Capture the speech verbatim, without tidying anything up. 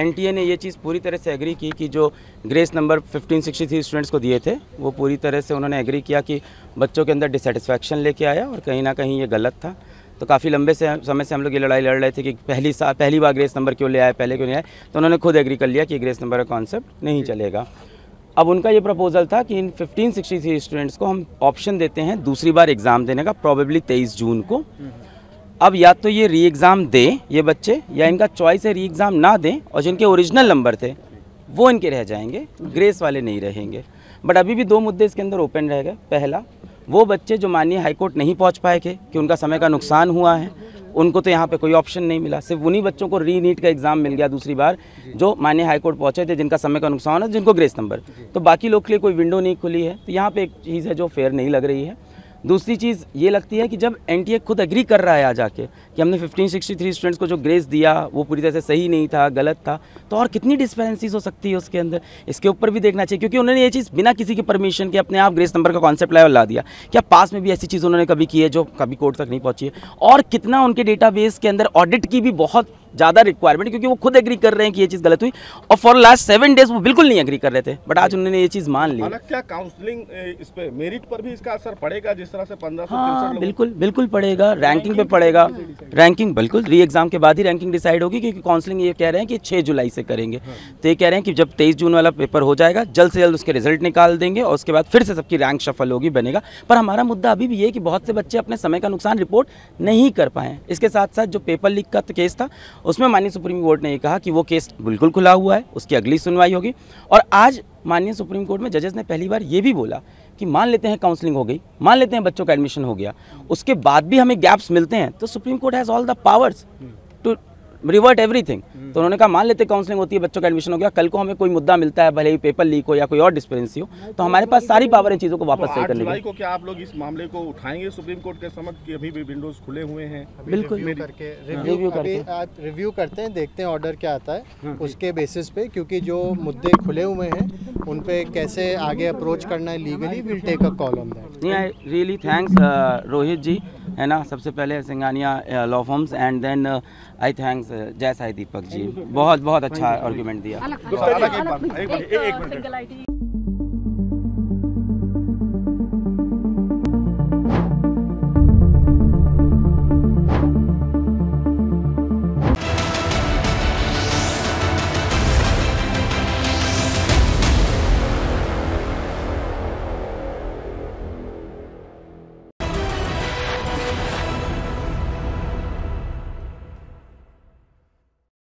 NTA ने ये चीज़ पूरी तरह से एग्री की कि जो grace number fifteen sixty three students को दिए थे वो पूरी तरह से उन्होंने एग्री किया कि बच्चों के अंदर डिससेटिस्फैक्शन लेके आया और कहीं ना कहीं ये गलत था। तो काफ़ी लंबे से समय से हम लोग ये लड़ाई लड़ रहे थे कि पहली सा पहली बार ग्रेस नंबर क्यों ले आए, पहले क्यों नहीं आए, तो उन्होंने खुद एग्री कर लिया कि ग्रेस नंबर का कॉन्सेप्ट नहीं चलेगा। अब उनका ये प्रपोजल था कि इन फिफ्टीन सिक्सटी थ्री स्टूडेंट्स को हम ऑप्शन देते हैं दूसरी बार एग्ज़ाम देने का, प्रॉबेबली तेईस जून को। अब या तो ये री एग्ज़ाम दें ये बच्चे, या इनका चॉइस है री एग्ज़ाम ना दें और जिनके ओरिजिनल नंबर थे वो इनके रह जाएंगे, ग्रेस वाले नहीं रहेंगे। बट अभी भी दो मुद्दे इसके अंदर ओपन रह गए। पहला, वो बच्चे जो माननीय हाईकोर्ट नहीं पहुंच पाए थे कि उनका समय का नुकसान हुआ है, उनको तो यहाँ पे कोई ऑप्शन नहीं मिला। सिर्फ उन्हीं बच्चों को री नीट का एग्ज़ाम मिल गया दूसरी बार जो माननीय हाईकोर्ट पहुँचे थे, जिनका समय का नुकसान है, जिनको ग्रेस नंबर। तो बाकी लोग के लिए कोई विंडो नहीं खुली है। तो यहाँ पे एक चीज़ है जो फेयर नहीं लग रही है। दूसरी चीज़ ये लगती है कि जब एनटीए खुद एग्री कर रहा है आ जाके कि हमने फिफ्टीन सिक्सटी थ्री स्टूडेंट्स को जो ग्रेस दिया वो पूरी तरह से सही नहीं था, गलत था, तो और कितनी डिस्पेरेंसीज हो सकती है उसके अंदर, इसके ऊपर भी देखना चाहिए। क्योंकि उन्होंने ये चीज़ बिना किसी के परमिशन के अपने आप ग्रेस नंबर का कॉन्सेप्ट लाया और ला दिया। क्या पास में भी ऐसी चीज़ उन्होंने कभी की है जो कभी कोर्ट तक नहीं पहुँची है? और कितना उनके डेटाबेस के अंदर ऑडिट की भी बहुत ज़्यादा रिक्वायरमेंट, क्योंकि वो खुद एग्री कर रहे हैं कि ये चीज़ गलत हुई और फॉर लास्ट सेवन डेज वो बिल्कुल नहीं एग्री कर रहे थे, बट आज उन्होंने ये चीज़ मान ली। क्या काउंसलिंग इस पे मेरिट पर भी इसका असर पड़ेगा जिस तरह से पंद्रह सौ हाँ बिल्कुल बिल्कुल पड़ेगा, रैंकिंग पे पड़ेगा। रैंकिंग बिल्कुल री एग्ज़ाम के बाद ही रैंकिंग डिसाइड होगी, क्योंकि काउंसलिंग ये कह रहे हैं कि छः जुलाई से करेंगे। तो ये कह रहे हैं कि जब तेईस जून वाला पेपर हो जाएगा जल्द से जल्द उसके रिजल्ट निकाल देंगे और उसके बाद फिर से सबकी रैंक शफल होगी, बनेगा। पर हमारा मुद्दा अभी भी ये है कि बहुत से बच्चे अपने समय का नुकसान रिपोर्ट नहीं कर पाए। इसके साथ साथ जो पेपर लीक का केस था उसमें माननीय सुप्रीम कोर्ट ने ये कहा कि वो केस बिल्कुल खुला हुआ है, उसकी अगली सुनवाई होगी। और आज माननीय सुप्रीम कोर्ट में जजेस ने पहली बार ये भी बोला कि मान लेते हैं काउंसलिंग हो गई, मान लेते हैं बच्चों का एडमिशन हो गया, उसके बाद भी हमें गैप्स मिलते हैं तो Supreme Court has all the powers to revert everything. तो उन्होंने कहा मान लेते काउंसलिंग होती है, बच्चों का एडमिशन हो गया, कल को हमें कोई मुद्दा मिलता है, भले ही पेपर लीक हो या कोई और डिस्पेरेंसी हो, तो हमारे पास सारी पावर इन चीज़ों को वापस सही करने की। को क्या आप लोग इस मामले को उठाएंगे सुप्रीम कोर्ट के समक्ष कि अभी भी विंडोज खुले हुए हैं? बिल्कुल करके रिव्यू करके रिव्यू करते हैं, देखते हैं ऑर्डर क्या आता है उसके बेसिस पे, क्योंकि जो मुद्दे खुले हुए हैं उन पे कैसे आगे अप्रोच करना है legally, will take a call on that. I really thanks Rohit ji, है ना, सबसे पहले Singhania law firms and then I thanks Jai Sai Deepak ji, बहुत बहुत अच्छा आर्गुमेंट दिया।